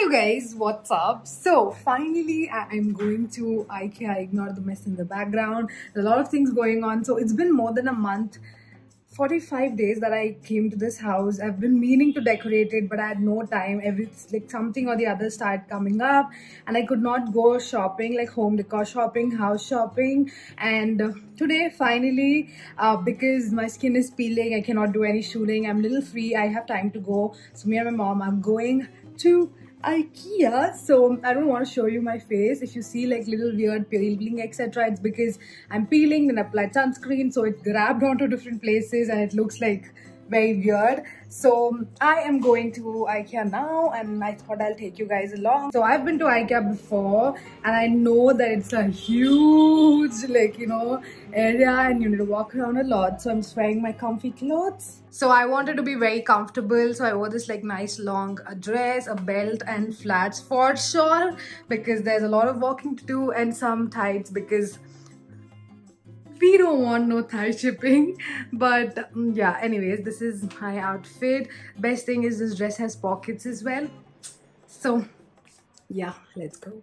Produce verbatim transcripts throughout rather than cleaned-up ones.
Hello guys, what's up? So finally I'm going to IKEA. Ignore the mess in the background. There's a lot of things going on. So it's been more than a month, forty-five days that I came to this house. I've been meaning to decorate it, but I had no time. Every like something or the other started coming up, and I could not go shopping, like home decor shopping, house shopping. And uh, today, finally, uh, because my skin is peeling, I cannot do any shooting. I'm a little free. I have time to go. So me and my mom are going to IKEA. So I don't want to show you my face. If you see like little weird peeling etc, it's because I'm peeling and applied sunscreen, so it grabbed onto different places and it looks like very weird. So I am going to IKEA now, and I thought I'll take you guys along. So I've been to IKEA before, and I know that it's a huge, like, you know, area, and you need to walk around a lot. So I'm just wearing my comfy clothes. So I wanted to be very comfortable, so I wore this like nice long a dress, a belt and flats for sure, because there's a lot of walking to do, and some tights because we don't want no thigh shipping. But um, yeah, anyways, this is my outfit. Best thing is this dress has pockets as well. So yeah, let's go.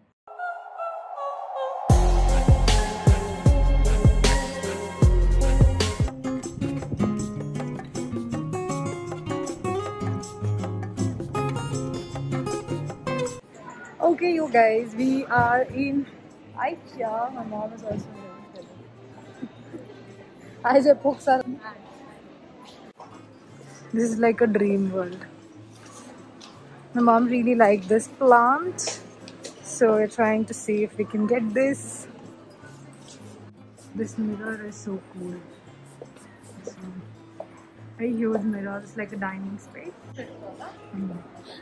Okay, you guys, we are in IKEA. My mom is also there. This is like a dream world. My mom really liked this plant, so we're trying to see if we can get this. This mirror is so cool. So, very huge mirror. It's like a dining space. Mm.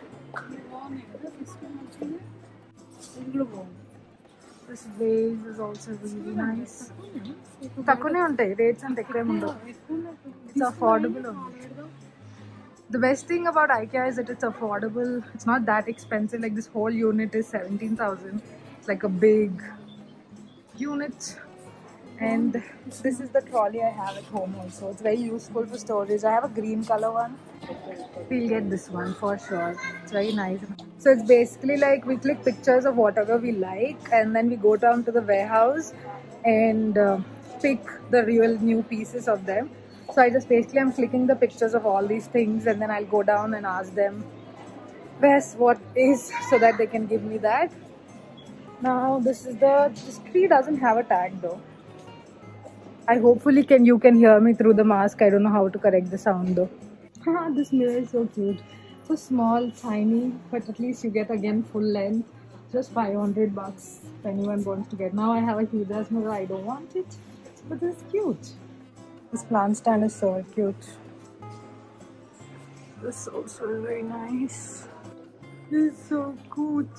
This vase is also really nice. Rates and it's affordable. The best thing about IKEA is that it's affordable. It's not that expensive. Like this whole unit is seventeen thousand. It's like a big unit. And this is the trolley I have at home also. It's very useful for storage. I have a green color one. We'll get this one for sure. It's very nice. So it's basically like we click pictures of whatever we like, and then we go down to the warehouse and uh, pick the real new pieces of them. So I just basically I'm clicking the pictures of all these things, and then I'll go down and ask them best what is, so that they can give me that. Now this is the, this tree doesn't have a tag though. I hopefully can you can hear me through the mask. I don't know how to correct the sound though. This mirror is so cute. So small, tiny, but at least you get again full length. Just five hundred bucks if anyone wants to get. Now I have a huge ass mirror. I don't want it, but it's cute. This plant stand is so cute. This is also very nice. This is so cute.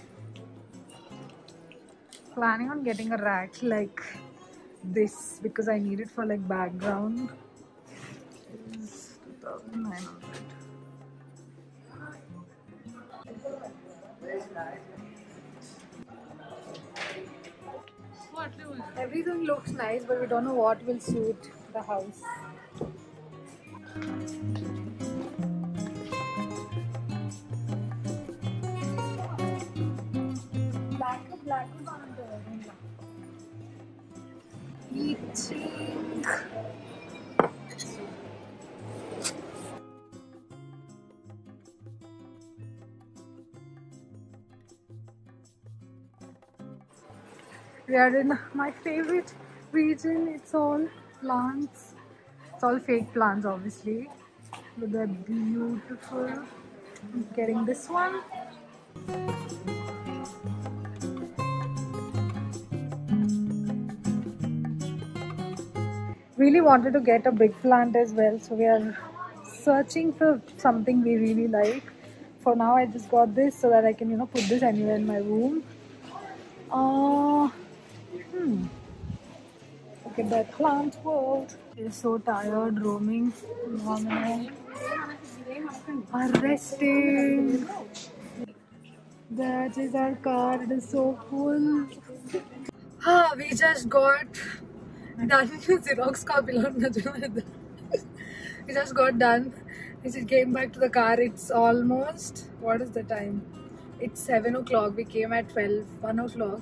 Planning on getting a rack like this because I need it for like background. It's two thousand nine hundred. Everything looks nice, but we don't know what will suit the house. Black, black, eating. We are in my favorite region. It's all plants. It's all fake plants, obviously, but they're beautiful. I'm getting this one. Really wanted to get a big plant as well, so we are searching for something we really like. For now, I just got this so that I can, you know, put this anywhere in my room. Uh, hmm. Look at that plant world. We're so tired roaming. Arresting. That is our car. It is so cool. Ah, we just got done Xerox copy. We just got done. We just came back to the car. It's almost, what is the time? It's seven o'clock. We came at twelve, one o'clock.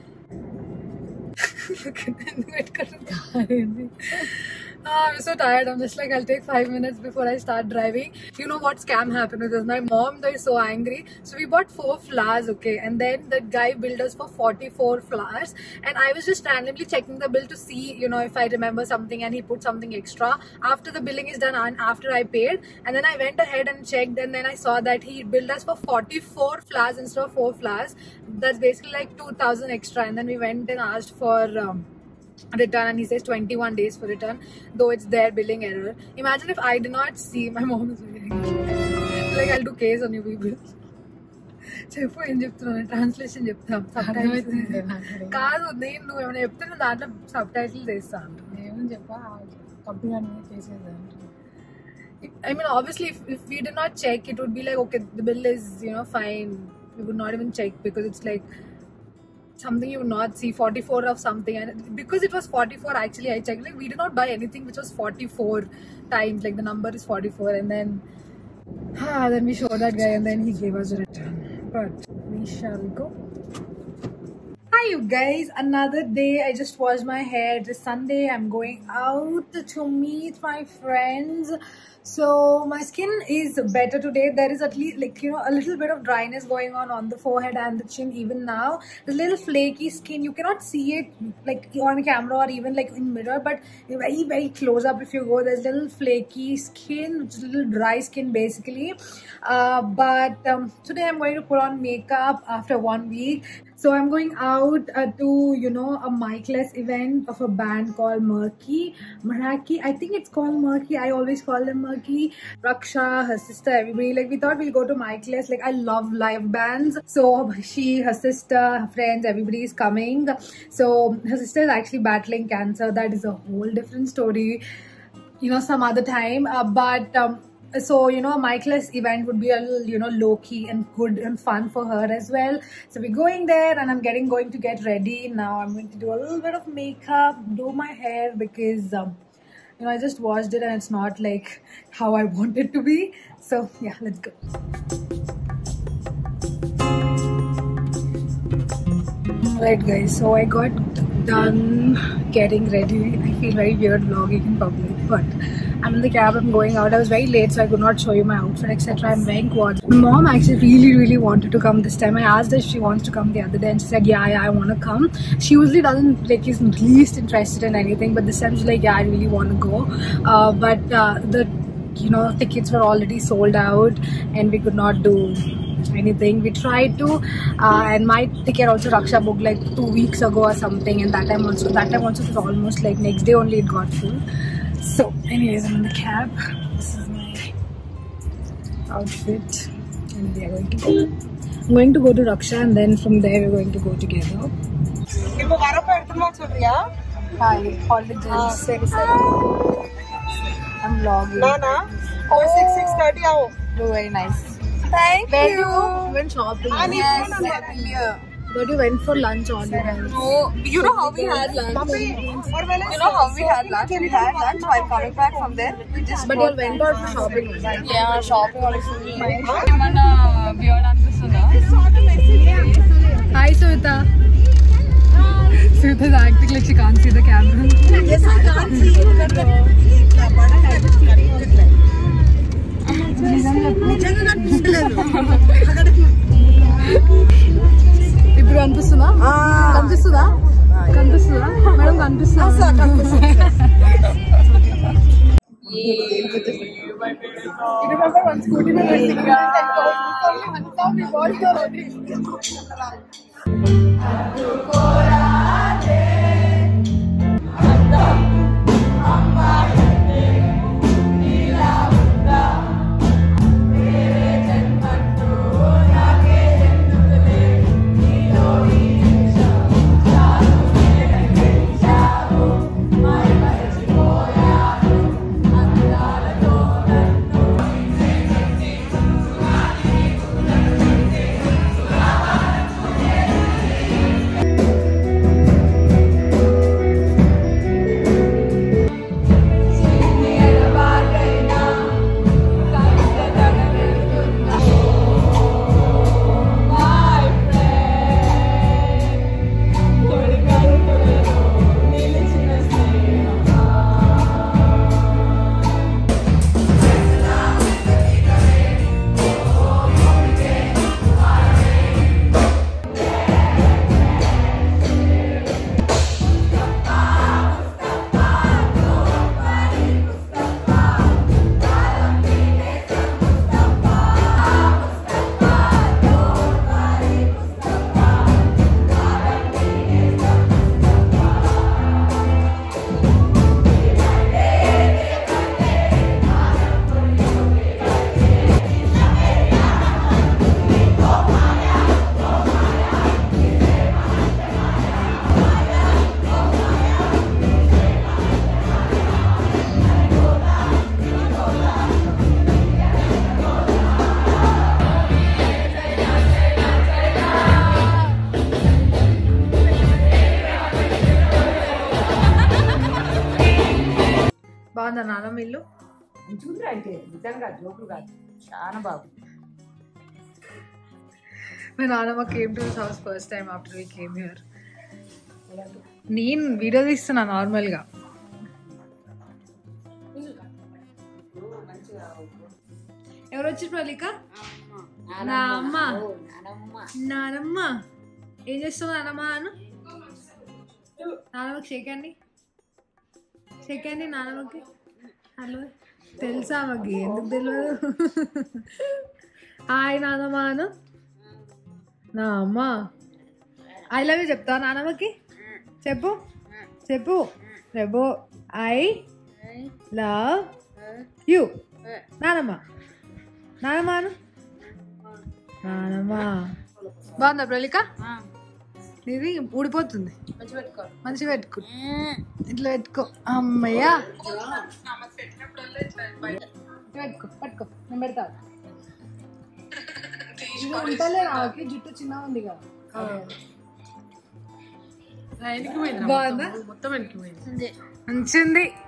Ah, I'm so tired. I'm just like, I'll take five minutes before I start driving. You know what scam happened with us? My mom is so angry. So we bought four flowers, okay? And then the guy billed us for forty-four flowers. And I was just randomly checking the bill to see, you know, if I remember something, and he put something extra. After the billing is done and after I paid. And then I went ahead and checked, and then I saw that he billed us for forty-four flowers instead of four flowers. That's basically like two thousand extra. And then we went and asked for... Um, return, and he says twenty-one days for return, though it's their billing error. Imagine if I did not see. My mom is very angry. Like, I'll do case on you people. చెప్పు ఏం చెప్తున్నాను translation చెప్తాం కాదు నేను నువ్వు ఏమైనా చెప్తున్నా దాంట్లో సబ్ టైటిల్ చేస్తాను ఏమని చెప్పా కంపెనీ చేసేది I mean obviously if, if we did not check it would be like okay the bill is you know fine, we would not even check because it's like something you would not see forty-four of something, and because it was forty-four actually I checked like we did not buy anything which was forty-four times, like the number is forty-four, and then ah, then we showed that guy and then he gave us a return, but we shall go. Hi you guys, another day. I just washed my hair. This Sunday I'm going out to meet my friends. So my skin is better today. There is at least like you know a little bit of dryness going on on the forehead and the chin even now. The little flaky skin, you cannot see it like on camera or even like in mirror, but very very close up if you go, there's little flaky skin, which is little dry skin basically. Uh, but um, today I'm going to put on makeup after one week. So I'm going out uh, to, you know, a Mikeless event of a band called Murky. Meraki, I think it's called Murky. I always call them Murky. Raksha, her sister, everybody. Like, we thought we'll go to Mikeless. Like, I love live bands. So she, her sister, her friends, everybody is coming. So her sister is actually battling cancer. That is a whole different story, you know, some other time. Uh, but... Um, So, you know, a Mikeless event would be a little, you know, low-key and good and fun for her as well. So we're going there and I'm getting going to get ready. Now I'm going to do a little bit of makeup, do my hair because, um, you know, I just washed it and it's not like how I want it to be. So, yeah, let's go. Alright guys, so I got done getting ready. I feel very weird vlogging in public, but I'm in the cab, I'm going out. I was very late so I could not show you my outfit etc. I'm wearing quads. My mom actually really really wanted to come this time. I asked her if she wants to come the other day and she said yeah, yeah I want to come. She usually doesn't like, is least interested in anything, but this time she's like yeah I really want to go. Uh, but uh, the you know tickets were already sold out and we could not do anything. We tried to uh, and my ticket also Raksha booked like two weeks ago or something, and that time also that time also it was almost like next day only it got full. So anyways, I'm in the cab. This is my outfit and we are going to go. I'm going to go to Raksha and then from there we're going to go together. Hi, holidays. I'm vlogging. Nana, oh six six thirty आओ. Oh, very nice. Thank Where you. You went shopping. Yes, yeah. But you went for lunch all you guys. No, you know how we had lunch. You know how we had lunch. We had lunch while coming back from there. We just. But you all went out for shopping. Yeah, shopping also. Hi, Suvita. Suvita's acting like she can't see the camera. Yes, I can't see you. ఇప్పుడు కనిపిస్తుందా కనిపిస్తుందా కనిపిస్తుందా madam కనిపిస్తుందా బాగుందా నానమ్మ ఇల్లు? మంచిగా అంటే నిజంగా జోకులు కాదు, చాలా బాగుంది. My నానమ్మ came to his house first time after we came here. నేను వీడియో తీస్తున్నా నార్మల్గా. ఎవరు వచ్చి ప్రలిక? నా అమ్మ. నానమ్మ ఏం చేస్తావు నానమ్మ? అను నానమ్మకి షేక్ అండి, షేక్ అండి నానమ్మకి. హలో తెలుసా అమ్మకి? ఎందుకు తెలియదు? హాయ్ నానమ్మ అను. నా అమ్మ ఐ లవ్ యూ చెప్తావా నానమ్మకి? చెప్పు చెప్పు చెప్పు. ఐ లవ్ యూ నానమ్మ. నానమ్మ అను. నానమ్మ బాగుందా ప్రలిక? ఇది ఊడిపోతుంది. మంచిగా పెట్టుకో, ఇట్లా పెట్టుకో. అమ్మయ్యా పెట్టుకో పట్టుకో, నేను పెడతా. ఉంటలే రాకి, జుట్టు చిన్న ఉంది కదా. బాగుందా? మొత్తం వెనక్కి పోయింది. మంచిది.